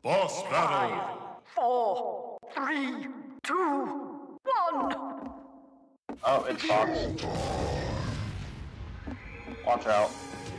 Boss battle! 4, 3, 2, 1. Oh, it's Fox. Watch out.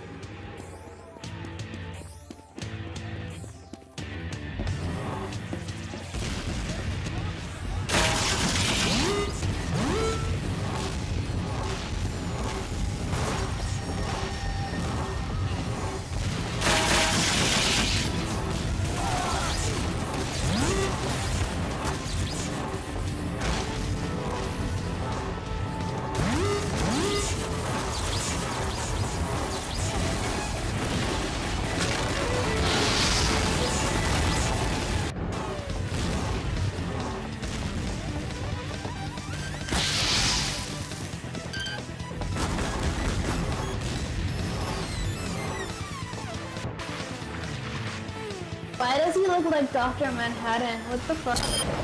Why does he look like Dr. Manhattan? What the fuck?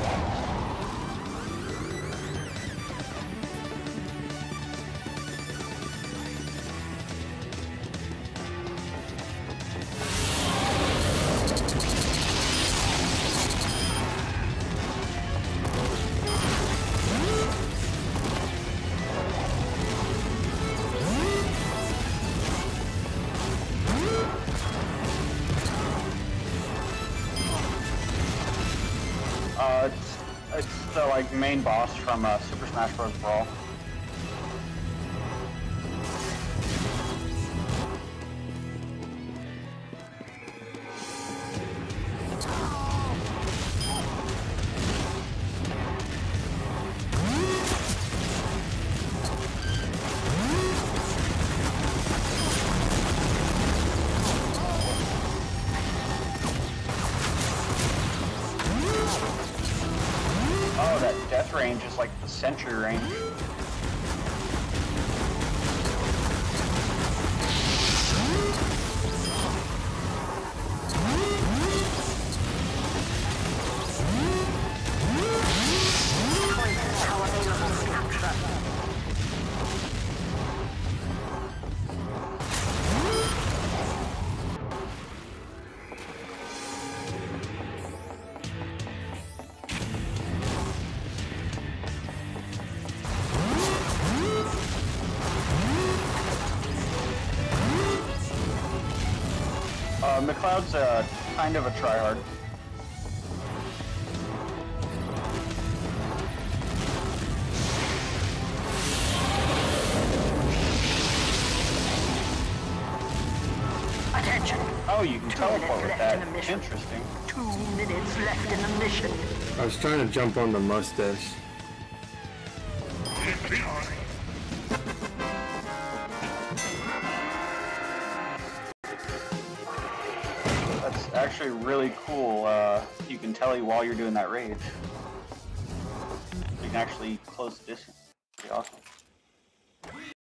It's the like main boss from Super Smash Bros. Brawl. Oh, that death range is like the sentry range. McCloud's kind of a tryhard. Attention. Oh, you can 2 teleport minutes with left that. in the mission. Interesting. 2 minutes left in the mission. I was trying to jump on the mustache. That's actually really cool. You can tele while you're doing that raid. You can actually close the distance. Pretty awesome.